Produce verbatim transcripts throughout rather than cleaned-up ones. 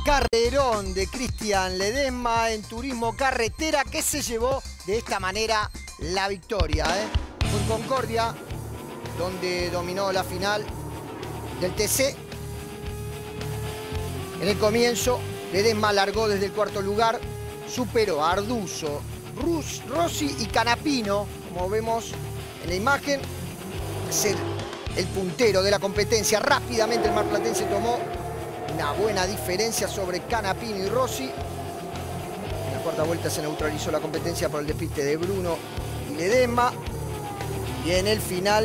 Carrerón de Cristian Ledesma en turismo carretera que se llevó de esta manera la victoria. ¿eh? Fue en Concordia, donde dominó la final del T C. En el comienzo, Ledesma largó desde el cuarto lugar, superó a Arduzo, Rus, Rossi y Canapino, como vemos en la imagen, ser el puntero de la competencia. Rápidamente el marplatense tomó una buena diferencia sobre Canapino y Rossi. En la cuarta vuelta se neutralizó la competencia por el despiste de Bruno y Ledesma. Y en el final,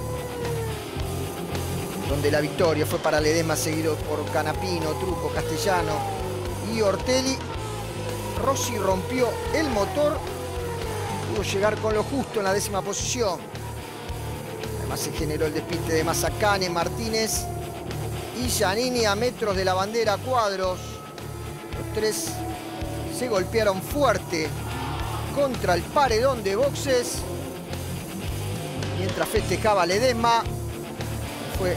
donde la victoria fue para Ledesma, seguido por Canapino, Truco, Castellano y Ortelli, Rossi rompió el motor, pudo llegar con lo justo en la décima posición. Además se generó el despiste de Mazacane, Martínez y Giannini a metros de la bandera a cuadros. Los tres se golpearon fuerte contra el paredón de boxes. Mientras festejaba Ledesma, fue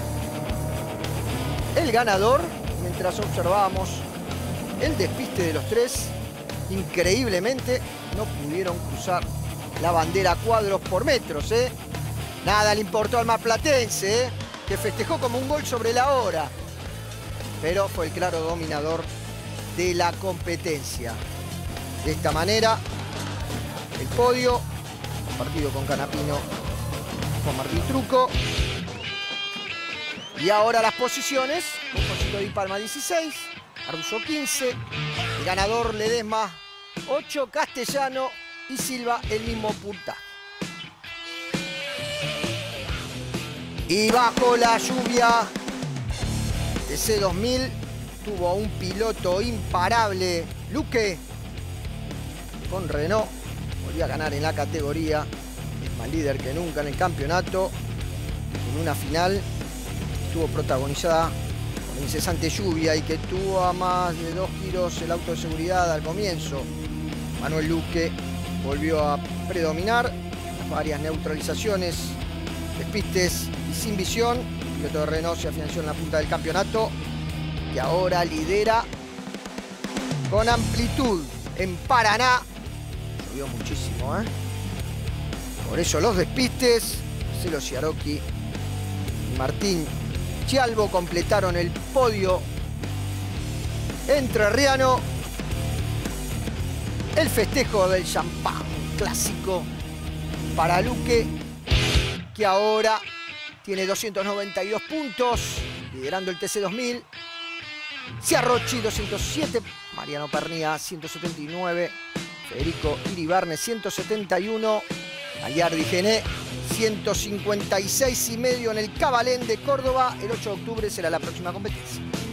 el ganador. Mientras observábamos el despiste de los tres, increíblemente no pudieron cruzar la bandera a cuadros por metros. ¿eh? Nada le importó al marplatense, ¿eh? que festejó como un gol sobre la hora, pero fue el claro dominador de la competencia. De esta manera, el podio, compartido con Canapino, con Martín Truco. Y ahora las posiciones: Composito Di Palma dieciséis, Arduzo quince, el ganador Ledesma ocho, Castellano y Silva el mismo puntaje. Y bajo la lluvia, T C dos mil tuvo un piloto imparable, Luque, con Renault. Volvió a ganar en la categoría, es más líder que nunca en el campeonato. En una final estuvo protagonizada por incesante lluvia y que tuvo a más de dos giros el auto de seguridad al comienzo. Manuel Luque volvió a predominar, varias neutralizaciones, despistes y sin visión. El piloto de Renault se afianzó en la punta del campeonato y ahora lidera con amplitud en Paraná. Llovió muchísimo, ¿eh? Por eso los despistes, Marcelo Ciarocchi y Martín Chialvo completaron el podio entrerriano. El festejo del champán clásico para Luque, que ahora tiene doscientos noventa y dos puntos, liderando el T C dos mil. Ciarocchi doscientos siete, Mariano Pernía ciento setenta y nueve, Federico Iribarne ciento setenta y uno, Ayardi Gené ciento cincuenta y seis y medio en el Cabalén de Córdoba. El ocho de octubre será la próxima competencia.